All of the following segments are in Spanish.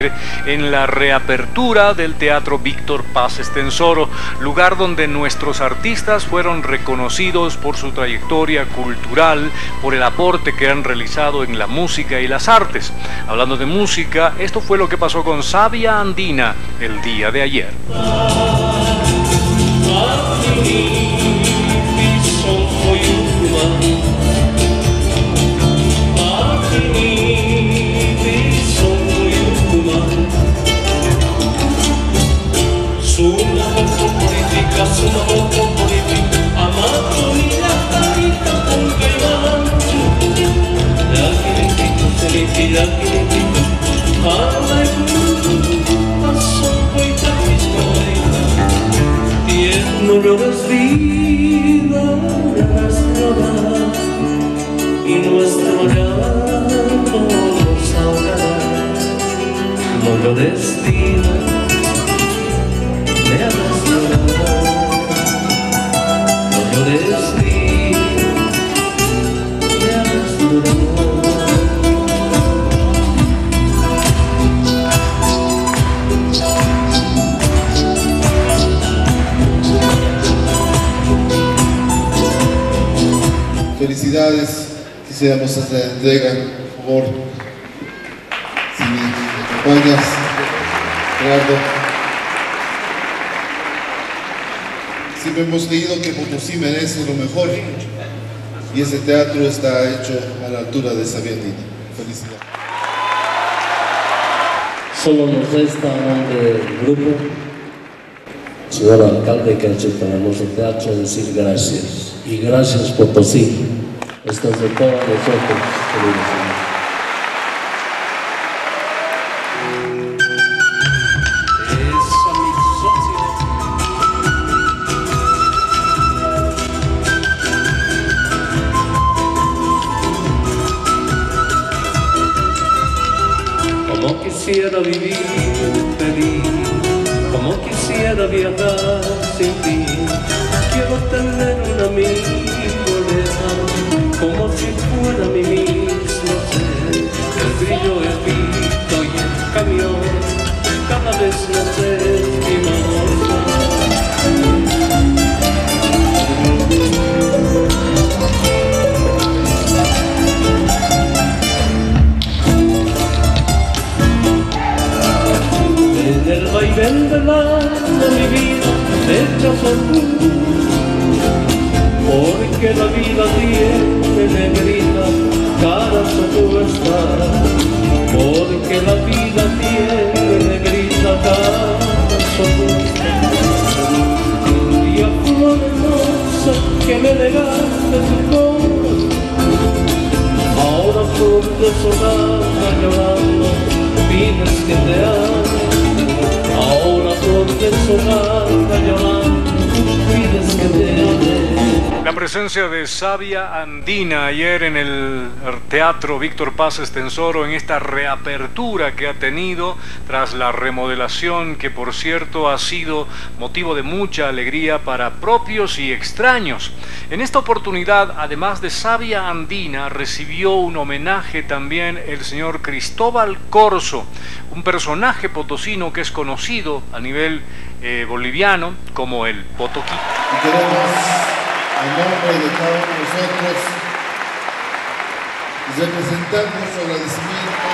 precisamente en la reapertura del Teatro Víctor Paz Estenssoro, lugar donde nuestros artistas fueron reconocidos por su trayectoria cultural, por el aporte que han realizado en la música y las artes. Hablando de música, esto fue lo que pasó con Sabia Andina el día de ayer. No llores vida, lloras llorar, y nuestro llanto nos ahogará. No llores vida, me hagas llorar. No llores vida, me hagas llorar. Felicidades, quisiéramos hacer la entrega, por favor, si me acompañas, Gerardo. Siempre hemos leído que Potosí merece lo mejor y ese teatro está hecho a la altura de Sabia Andina. Felicidades. Solo nos resta a nombre del grupo, señor alcalde que ha hecho tan hermoso teatro, decir gracias. Y gracias Potosí, esto es de todos nosotros, queridos amigos. Como quisiera vivir feliz, como quisiera viajar sin fin. Quiero tener un amigo leal, como si fuera mi mismo ser. El brillo, el pito y el camión, cada vez más estimado. En el vaivén del alma mi vida hecha por tú, porque la vida tiene negrita, caras opuestas. Porque la vida tiene negrita, caras opuestas. Un día flor hermosa que me negaste tu corazón, ahora flor desolada llorando, pides que te ame. Ahora flor desolada llorando, pides que te ame. La presencia de Sabia Andina ayer en el Teatro Víctor Paz Estenssoro, en esta reapertura que ha tenido tras la remodelación, que por cierto ha sido motivo de mucha alegría para propios y extraños. En esta oportunidad, además de Sabia Andina, recibió un homenaje también el señor Cristóbal Corso, un personaje potosino que es conocido a nivel boliviano como el Potoquí. Y queremos, en nombre de cada uno de nosotros, representar nuestro agradecimiento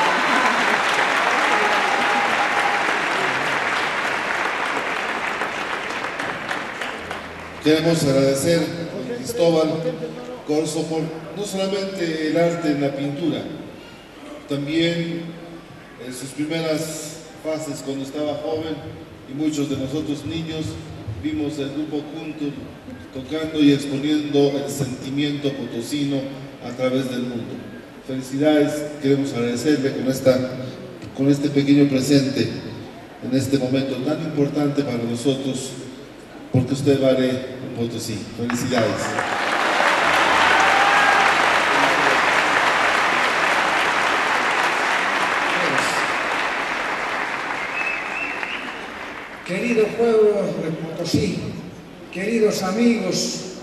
queremos agradecer a Cristóbal Corso por no solamente el arte en la pintura, también en sus primeras fases cuando estaba joven y muchos de nosotros niños vimos el grupo juntos tocando y exponiendo el sentimiento potosino a través del mundo. Felicidades, queremos agradecerle con este pequeño presente en este momento tan importante para nosotros, porque usted vale un Potosí. Felicidades. Querido pueblo de Potosí, queridos amigos,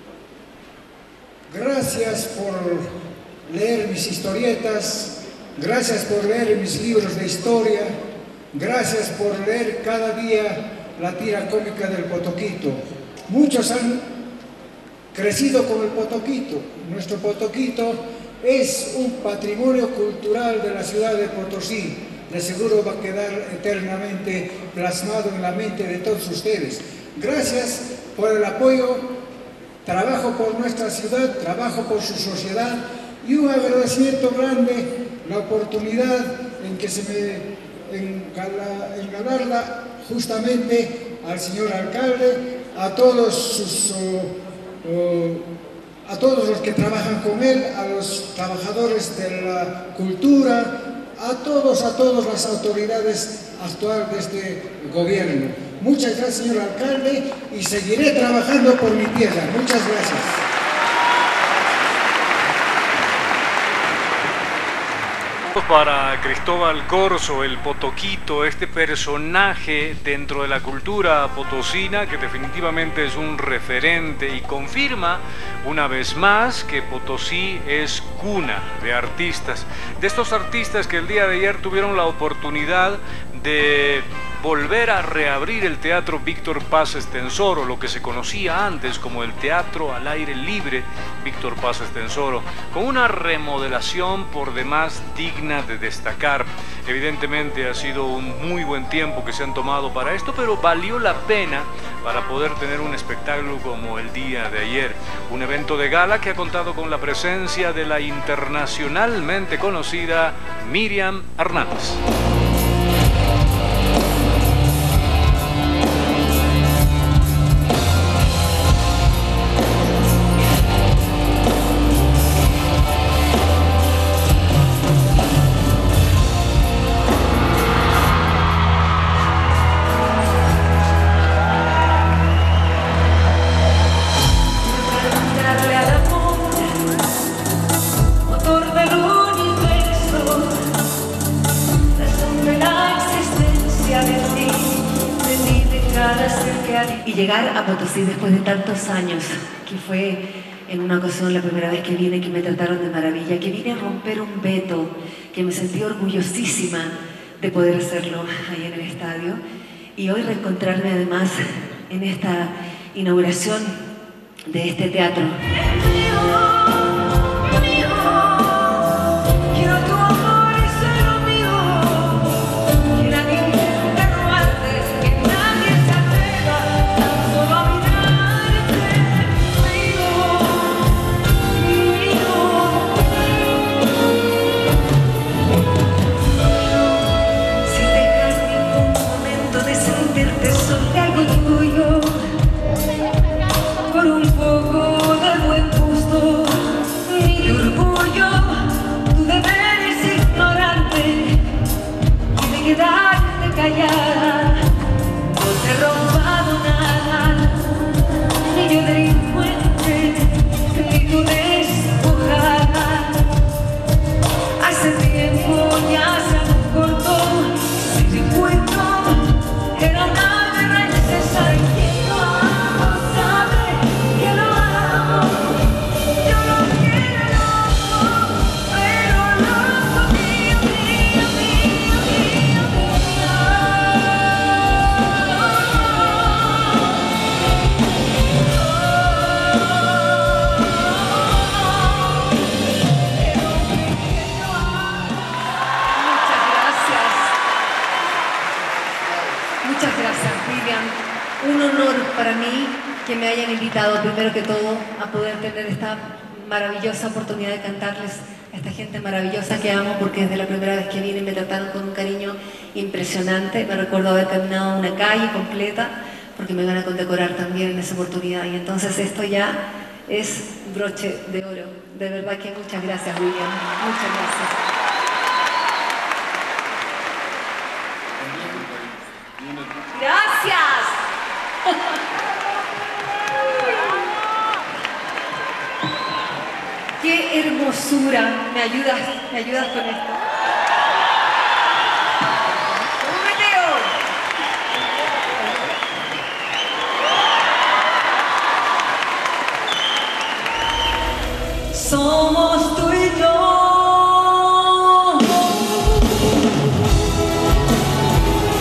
gracias por leer mis historietas, gracias por leer mis libros de historia, Gracias por leer cada día la tira cómica del Potoquito. Muchos han crecido con el Potoquito. Nuestro Potoquito es un patrimonio cultural de la ciudad de Potosí. De seguro va a quedar eternamente plasmado en la mente de todos ustedes. Gracias por el apoyo, trabajo por nuestra ciudad, trabajo por su sociedad y un agradecimiento grande, la oportunidad en que se me engalarda justamente al señor alcalde, a todos los que trabajan con él, a los trabajadores de la cultura, a todas las autoridades actuales de este gobierno. Muchas gracias, señor alcalde, y seguiré trabajando por mi tierra. Muchas gracias. Para Cristóbal Corzo, el Potoquito, este personaje dentro de la cultura potosina que definitivamente es un referente y confirma una vez más que Potosí es cuna de artistas, de estos artistas que el día de ayer tuvieron la oportunidad de volver a reabrir el Teatro Víctor Paz Estenssoro, lo que se conocía antes como el Teatro al Aire Libre Víctor Paz Estenssoro, con una remodelación por demás digna de destacar. Evidentemente ha sido un muy buen tiempo que se han tomado para esto, pero valió la pena para poder tener un espectáculo como el día de ayer. Un evento de gala que ha contado con la presencia de la internacionalmente conocida Miriam Hernández. Y llegar a Potosí después de tantos años, que fue en una ocasión la primera vez que vine, que me trataron de maravilla, que vine a romper un veto, que me sentí orgullosísima de poder hacerlo ahí en el estadio, y hoy reencontrarme además en esta inauguración de este teatro. Callada, no te he robado nada, ni yo delincuente, ni tú despojada. Hace tiempo ya se acortó, si recuerdo era una guerra innecesaria. Quien lo amo sabe que lo amo, yo lo quiero loco, pero loco mío, mío, mío, mío, mío. Muchas gracias, Miriam. Un honor para mí que me hayan invitado, primero que todo, a poder tener esta maravillosa oportunidad de cantarles a esta gente maravillosa que amo, porque desde la primera vez que vine me trataron con un cariño impresionante. Me recuerdo haber caminado una calle completa, porque me van a condecorar también en esa oportunidad. Y entonces esto ya es broche de oro. De verdad que muchas gracias, Miriam. Muchas gracias. ¡Gracias! ¡Qué hermosura! ¿Me ayudas con esto? Somos tú y yo.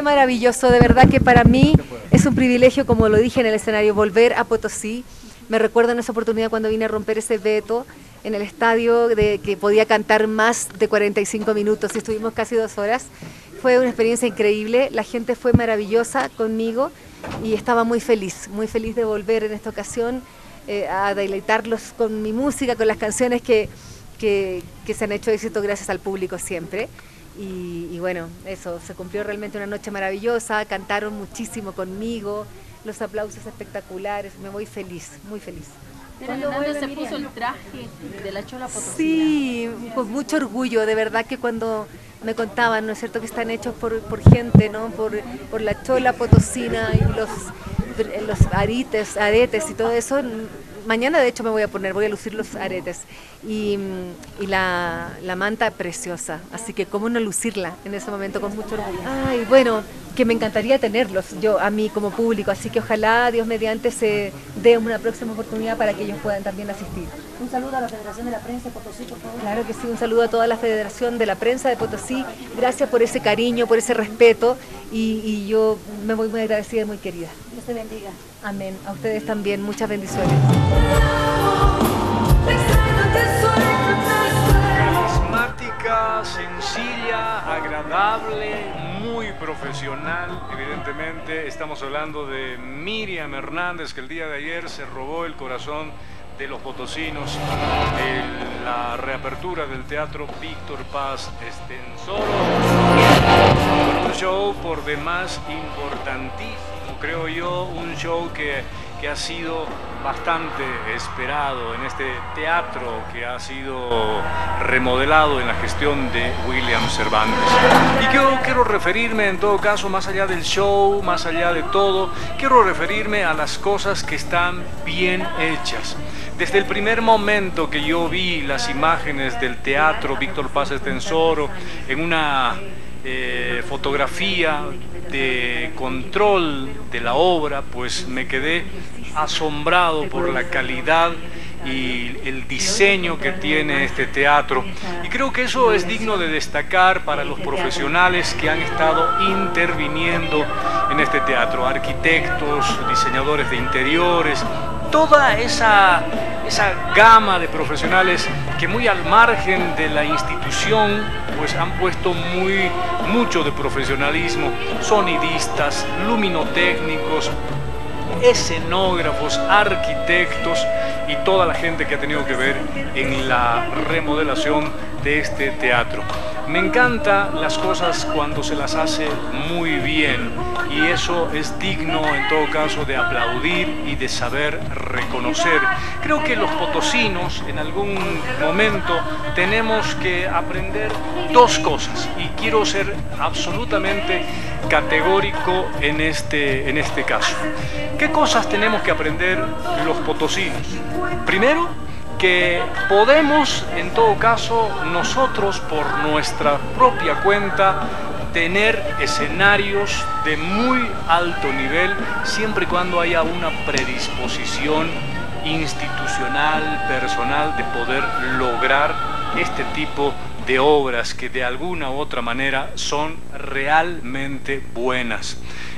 Fue maravilloso, de verdad que para mí es un privilegio, como lo dije en el escenario, volver a Potosí. Me recuerdo en esa oportunidad cuando vine a romper ese veto en el estadio de que podía cantar más de 45 minutos y estuvimos casi 2 horas. Fue una experiencia increíble, la gente fue maravillosa conmigo y estaba muy feliz de volver en esta ocasión a deleitarlos con mi música, con las canciones que se han hecho éxito gracias al público siempre. Y bueno, eso, se cumplió realmente una noche maravillosa, cantaron muchísimo conmigo, los aplausos espectaculares, me voy feliz, muy feliz. ¿Cuándo se puso el traje de la Chola Potosina? Sí, con mucho orgullo, de verdad que cuando me contaban, ¿no es cierto?, que están hechos por gente, ¿no?, por la Chola Potosina y los aretes y todo eso. Mañana de hecho voy a lucir los aretes y la manta preciosa, así que cómo no lucirla en ese momento con mucho orgullo. Ay, bueno, que me encantaría tenerlos yo a mí como público, así que ojalá Dios mediante se dé una próxima oportunidad para que ellos puedan también asistir. Un saludo a la Federación de la Prensa de Potosí, por favor. Claro que sí, un saludo a toda la Federación de la Prensa de Potosí, gracias por ese cariño, por ese respeto y yo me voy muy agradecida y muy querida. Dios te bendiga. Amén, a ustedes también, muchas bendiciones. Carismática, sencilla, agradable, muy profesional, evidentemente. Estamos hablando de Miriam Hernández, que el día de ayer se robó el corazón de los potosinos en la reapertura del Teatro Víctor Paz Estenssoro. Un show por demás importantísimo, creo yo, un show que ha sido bastante esperado en este teatro que ha sido remodelado en la gestión de William Cervantes. Y yo quiero referirme en todo caso, más allá del show, más allá de todo, quiero referirme a las cosas que están bien hechas. Desde el primer momento que yo vi las imágenes del Teatro Víctor Paz Estenssoro en una fotografía de control de la obra, pues me quedé asombrado por la calidad y el diseño que tiene este teatro, y creo que eso es digno de destacar para los profesionales que han estado interviniendo en este teatro, arquitectos, diseñadores de interiores, toda esa gama de profesionales que muy al margen de la institución pues han puesto mucho de profesionalismo, sonidistas, luminotécnicos, escenógrafos, arquitectos y toda la gente que ha tenido que ver en la remodelación de este teatro. Me encantan las cosas cuando se las hace muy bien y eso es digno en todo caso de aplaudir y de saber reconocer. Creo que los potosinos en algún momento tenemos que aprender 2 cosas y quiero ser absolutamente categórico en este caso. ¿Qué cosas tenemos que aprender los potosinos? Primero, que podemos, en todo caso, nosotros por nuestra propia cuenta, tener escenarios de muy alto nivel, siempre y cuando haya una predisposición institucional, personal, de poder lograr este tipo de obras que de alguna u otra manera son realmente buenas.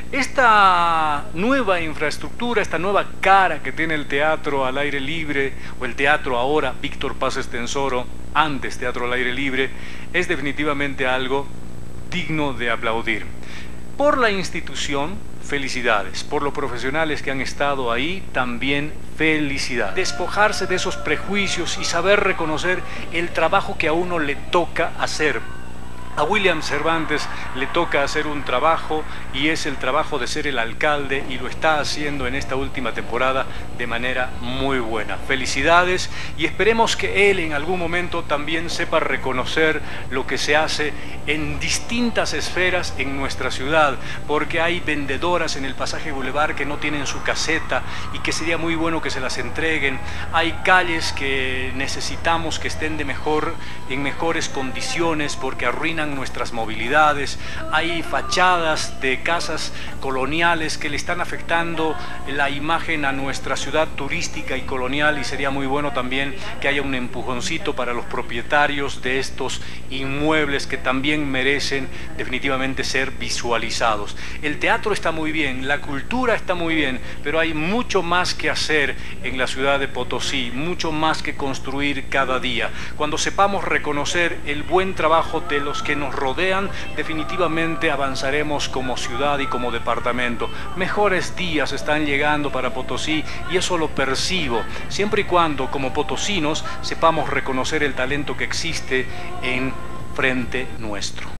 Esta nueva infraestructura, esta nueva cara que tiene el teatro al aire libre, o el teatro ahora Víctor Paz Estenssoro, antes Teatro al Aire Libre, es definitivamente algo digno de aplaudir. Por la institución, felicidades. Por los profesionales que han estado ahí, también felicidades. Despojarse de esos prejuicios y saber reconocer el trabajo que a uno le toca hacer. A William Cervantes le toca hacer un trabajo y es el trabajo de ser el alcalde y lo está haciendo en esta última temporada de manera muy buena. Felicidades y esperemos que él en algún momento también sepa reconocer lo que se hace en distintas esferas en nuestra ciudad, porque hay vendedoras en el pasaje Boulevard que no tienen su caseta y que sería muy bueno que se las entreguen. Hay calles que necesitamos que estén en mejores condiciones porque arruinan frenan nuestras movilidades, hay fachadas de casas coloniales que le están afectando la imagen a nuestra ciudad turística y colonial, y sería muy bueno también que haya un empujoncito para los propietarios de estos inmuebles que también merecen definitivamente ser visualizados. El teatro está muy bien, la cultura está muy bien, pero hay mucho más que hacer en la ciudad de Potosí, mucho más que construir cada día. Cuando sepamos reconocer el buen trabajo de los que nos rodean, definitivamente avanzaremos como ciudad y como departamento. Mejores días están llegando para Potosí y eso lo percibo, siempre y cuando como potosinos sepamos reconocer el talento que existe en frente nuestro.